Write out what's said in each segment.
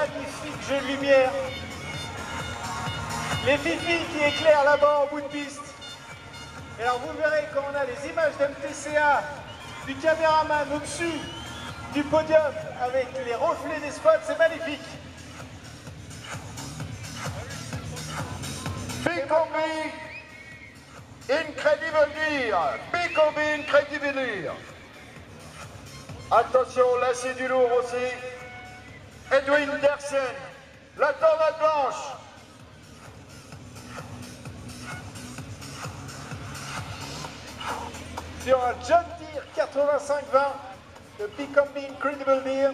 magnifique jeu de lumière. Les fifis qui éclairent là-bas en bout de piste. Et alors vous verrez quand on a les images d'MTCA, du caméraman au-dessus du podium avec les reflets des spots, c'est magnifique. Bicombi, incredible dire. Bicombi, incredible dire. Attention, là c'est du lourd aussi. Edwin Dersen, la tornade blanche. Sur un John Deere 85-20 de Bicombi Incredible Deer.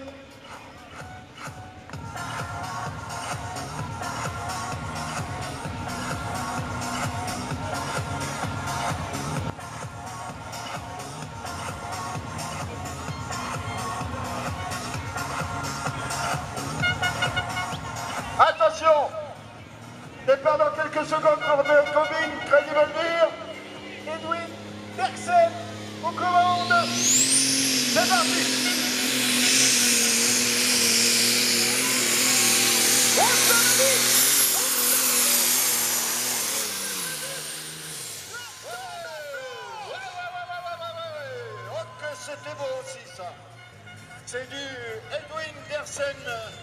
Attention, départ dans quelques secondes pour Bicombi Incredible dire. Edwin Dersen aux commandes. C'est parti. Oh que c'était beau aussi ça. C'est du Edwin Dersen.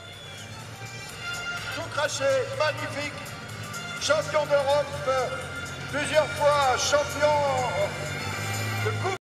Tout craché, magnifique. Champion d'Europe, plusieurs fois champion de Coupe